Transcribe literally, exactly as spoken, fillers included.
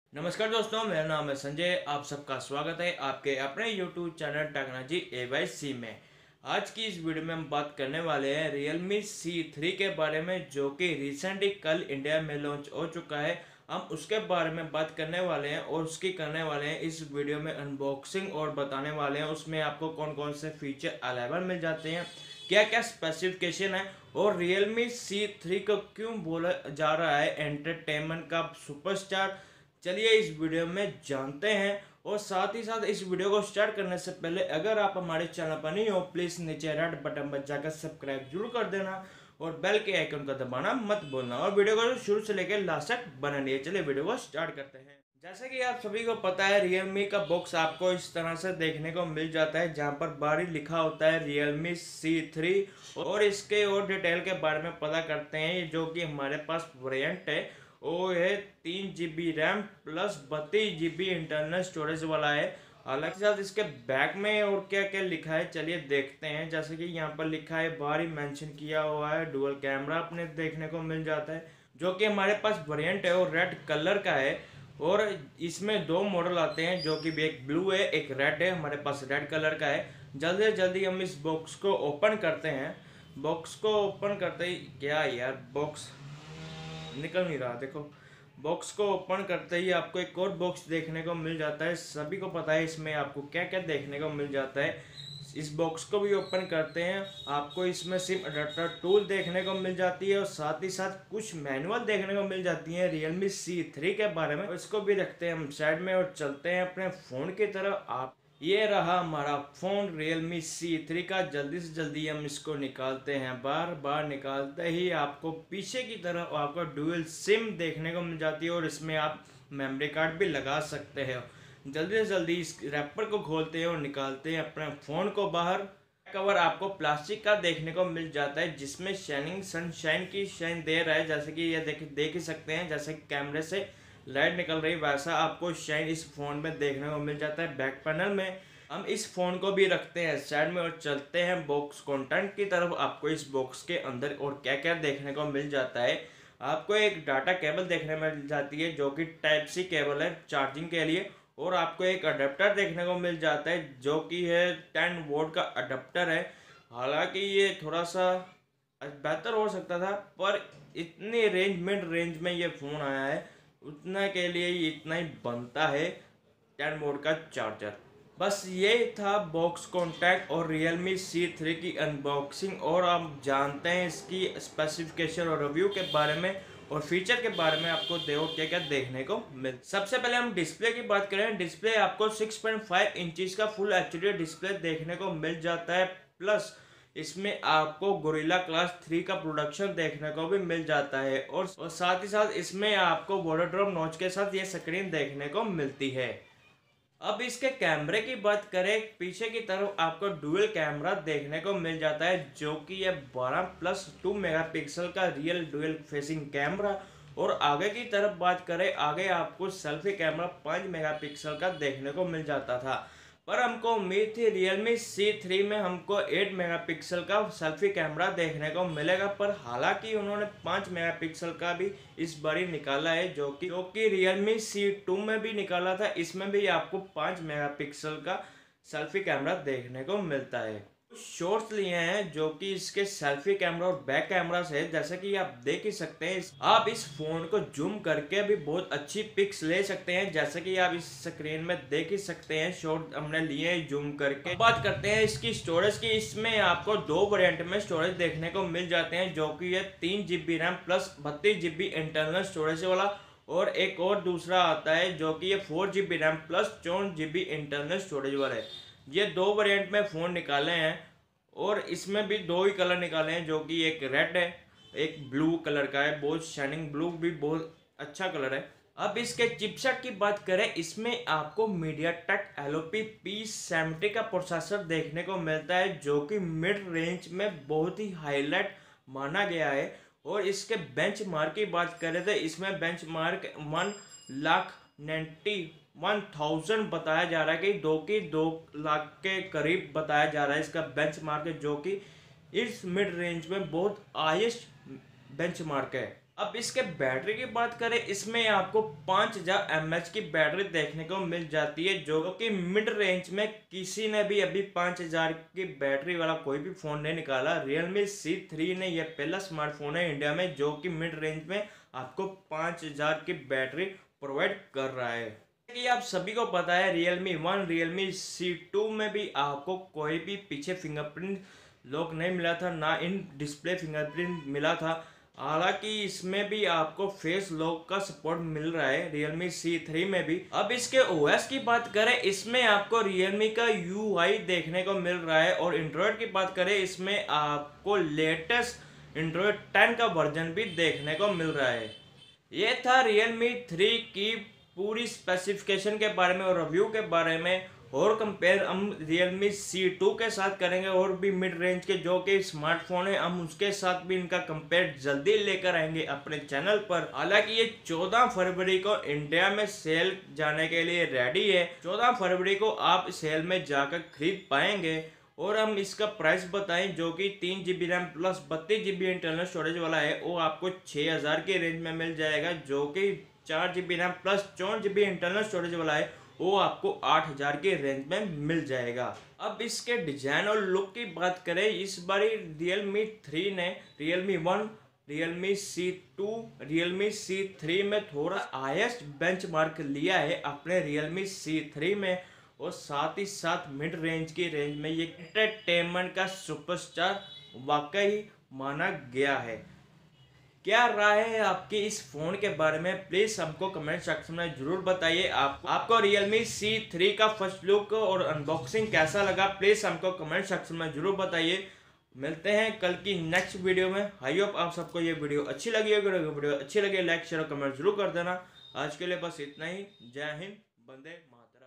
नमस्कार दोस्तों, मेरा नाम है संजय। आप सबका स्वागत है आपके अपने YouTube channel technology A Y C में। आज की इस वीडियो में हम बात करने वाले हैं Realme सी थ्री के बारे में, जो कि रिसेंटली कल इंडिया में लॉन्च हो चुका है। हम उसके बारे में बात करने वाले हैं और उसकी करने वाले हैं इस वीडियो में अनबॉक्सिंग और बताने वाले हैं उसमें आपको कौन कौन से फीचर अवेलेबल मिल जाते हैं, क्या क्या स्पेसिफिकेशन है और Realme सी थ्री को क्यों बोला जा रहा है एंटरटेनमेंट का सुपरस्टार। चलिए इस वीडियो में जानते हैं। और साथ ही साथ इस वीडियो को स्टार्ट करने से पहले अगर आप हमारे चैनल पर नहीं हो, प्लीज़ नीचे रेड बटन पर जाकर सब्सक्राइब जरूर कर देना और बेल के आइकन का दबाना मत भूलना और वीडियो को शुरू से लेकर लास्ट तक बना लिए। चलिए वीडियो को स्टार्ट करते हैं। जैसे कि आप सभी को पता है, Realme का बॉक्स आपको इस तरह से देखने को मिल जाता है, जहां पर बाहर लिखा होता है Realme सी थ्री। और इसके और डिटेल के बारे में पता करते हैं। जो कि हमारे पास वेरिएंट है वो है तीन जी बी रैम प्लस बत्तीस जी बी इंटरनल स्टोरेज वाला है। हालांकि साथ इसके बैक में और क्या क्या लिखा है चलिए देखते हैं। जैसे कि यहाँ पर लिखा है, बाहर ही मेंशन किया हुआ है, डुअल कैमरा अपने देखने को मिल जाता है, जो कि हमारे पास वेरिएंट है और रेड कलर का है। और इसमें दो मॉडल आते हैं, जो कि एक ब्लू है एक रेड है। हमारे पास रेड कलर का है। जल्दी से जल्दी हम इस बॉक्स को ओपन करते हैं। बॉक्स को ओपन करते ही क्या यार, बॉक्स निकल नहीं रहा। देखो, बॉक्स को ओपन करते ही आपको एक और बॉक्स देखने को मिल जाता है। सभी को पता है इसमें आपको क्या क्या देखने को मिल जाता है। इस बॉक्स को भी ओपन करते हैं, आपको इसमें सिम अडाप्टर टूल देखने को मिल जाती है और साथ ही साथ कुछ मैनुअल देखने को मिल जाती है Realme सी थ्री के बारे में। इसको भी रखते हैं हम साइड में और चलते हैं अपने फ़ोन की तरफ। आप ये रहा हमारा फ़ोन Realme सी थ्री का। जल्दी से जल्दी हम इसको निकालते हैं। बार बार निकालते ही आपको पीछे की तरफ आपको डुअल सिम देखने को मिल जाती है और इसमें आप मेमोरी कार्ड भी लगा सकते हैं। जल्दी से जल्दी इस रैपर को खोलते हैं और निकालते हैं अपने फ़ोन को बाहर। कवर आपको प्लास्टिक का देखने को मिल जाता है, जिसमें शाइनिंग सनशाइन की शाइन दे रहा है। जैसे कि ये देख देख ही सकते हैं, जैसे कैमरे से लाइट निकल रही वैसा आपको शाइन इस फ़ोन में देखने को मिल जाता है। बैक पैनल में हम इस फ़ोन को भी रखते हैं साइड में और चलते हैं बॉक्स कंटेंट की तरफ। आपको इस बॉक्स के अंदर और क्या क्या देखने को मिल जाता है। आपको एक डाटा केबल देखने को मिल जाती है, जो कि टाइप सी केबल है चार्जिंग के लिए। और आपको एक अडेप्टर देखने को मिल जाता है, जो कि है टेन वोल्ट का अडेप्टर है। हालांकि ये थोड़ा सा बेहतर हो सकता था, पर इतनी रेंज मिड रेंज में ये फ़ोन आया है, उतना के लिए इतना ही बनता है टेन वोल्ट का चार्जर। बस ये था बॉक्स कॉन्टैक्ट और Realme सी थ्री की अनबॉक्सिंग। और आप जानते हैं इसकी स्पेसिफिकेशन और रिव्यू के बारे में और फीचर के बारे में आपको देखो क्या क्या देखने को मिल। सबसे पहले हम डिस्प्ले की बात करें। डिस्प्ले आपको सिक्स पॉइंट फाइव इंचज का फुल एच डी डिस्प्ले देखने को मिल जाता है। प्लस इसमें आपको गोरिल्ला ग्लास थ्री का प्रोडक्शन देखने को भी मिल जाता है। और, और साथ ही साथ इसमें आपको बॉर्डर ड्रॉप नॉच के साथ ये स्क्रीन देखने को मिलती है। अब इसके कैमरे की बात करें, पीछे की तरफ आपको डुअल कैमरा देखने को मिल जाता है, जो कि ये बारह प्लस टू मेगापिक्सल का रियल डुअल फेसिंग कैमरा। और आगे की तरफ बात करें, आगे आपको सेल्फी कैमरा पाँच मेगापिक्सल का देखने को मिल जाता था, पर हमको उम्मीद थी Realme सी थ्री में हमको आठ मेगापिक्सल का सेल्फी कैमरा देखने को मिलेगा। पर हालांकि उन्होंने पाँच मेगापिक्सल का भी इस बारी निकाला है, जो कि जो कि Realme सी टू में भी निकाला था। इसमें भी आपको पाँच मेगापिक्सल का सेल्फी कैमरा देखने को मिलता है। शॉट्स लिए हैं जो कि इसके सेल्फी कैमरा और बैक कैमरा से, जैसे कि आप देख ही सकते हैं। आप इस फोन को जूम करके भी बहुत अच्छी पिक्स ले सकते हैं, जैसे कि आप इस स्क्रीन में देख ही सकते हैं। शॉट हमने लिए हैं जूम करके। बात करते हैं इसकी स्टोरेज की। इसमें आपको दो वेरिएंट में स्टोरेज देखने को मिल जाते हैं, जो कि ये तीन जी बी रैम प्लस बत्तीस जी बी इंटरनल स्टोरेज वाला। और एक और दूसरा आता है, जो कि ये four G B RAM plus चौवन जी बी इंटरनल स्टोरेज वाला है। ये दो वेरिएंट में फ़ोन निकाले हैं और इसमें भी दो ही कलर निकाले हैं, जो कि एक रेड है एक ब्लू कलर का है। बहुत शाइनिंग ब्लू भी बहुत अच्छा कलर है। अब इसके चिपसेट की बात करें, इसमें आपको MediaTek L O P P seventy का प्रोसेसर देखने को मिलता है, जो कि मिड रेंज में बहुत ही हाईलाइट माना गया है। और इसके बेंचमार्क की बात करें तो इसमें benchmark one lakh ninety one thousand बताया जा रहा है कि दो की दो लाख के करीब बताया जा रहा है इसका बेंचमार्क है, जो कि इस मिड रेंज में बहुत हाईएस्ट बेंचमार्क है। अब इसके बैटरी की बात करें, इसमें आपको पाँच हज़ार एम एच की बैटरी देखने को मिल जाती है, जो कि मिड रेंज में किसी ने भी अभी पाँच हज़ार की बैटरी वाला कोई भी फ़ोन नहीं निकाला। Realme सी थ्री ने यह पहला स्मार्टफोन है इंडिया में जो कि मिड रेंज में आपको पाँच हज़ार की बैटरी प्रोवाइड कर रहा है। कि आप सभी को पता है Realme one, Realme C two में भी आपको कोई भी पीछे फिंगरप्रिंट लॉक नहीं मिला था, ना इन डिस्प्ले फिंगरप्रिंट मिला था। हालांकि इसमें भी आपको फेस लॉक का सपोर्ट मिल रहा है Realme सी थ्री में भी। अब इसके ओएस की बात करें, इसमें आपको Realme का यूआई देखने को मिल रहा है, और एंड्रॉयड की बात करें इसमें आपको लेटेस्ट एंड्रॉयड टेन का वर्जन भी देखने को मिल रहा है। ये था Realme थ्री की पूरी स्पेसिफिकेशन के बारे में और रिव्यू के बारे में। और कंपेयर हम Realme सी टू के साथ करेंगे, और भी मिड रेंज के जो कि स्मार्टफोन है हम उसके साथ भी इनका कंपेयर जल्दी लेकर आएंगे अपने चैनल पर। हालांकि ये चौदह फरवरी को इंडिया में सेल जाने के लिए रेडी है। चौदह फरवरी को आप सेल में जाकर खरीद पाएंगे। और हम इसका प्राइस बताएं, जो कि तीन जी बी रैम प्लस बत्तीस जी बी इंटरनल स्टोरेज वाला है, वो आपको छः हज़ार की रेंज में मिल जाएगा। जो कि चार जी बी रैम प्लस चौवन जी बी इंटरनल स्टोरेज वाला है, वो आपको आठ हज़ार के रेंज में मिल जाएगा। अब इसके डिजाइन और लुक की बात करें, इस बार Realme थ्री ने Realme one, Realme C two, Realme C three में थोड़ा हाईएस्ट बेंचमार्क लिया है अपने Realme सी थ्री में, और साथ ही साथ मिड रेंज की रेंज में ये एंटरटेनमेंट का सुपरस्टार वाकई माना गया है। क्या राय है आपकी इस फोन के बारे में, प्लीज हमको कमेंट सेक्शन में जरूर बताइए। आप आपको Realme सी थ्री का फर्स्ट लुक और अनबॉक्सिंग कैसा लगा, प्लीज हमको कमेंट सेक्शन में जरूर बताइए। मिलते हैं कल की नेक्स्ट वीडियो में। आई होप आप सबको ये वीडियो अच्छी लगी होगी। वीडियो अच्छी लगी लाइक शेयर कमेंट जरूर कर देना। आज के लिए बस इतना ही। जय हिंद, वंदे मातरम।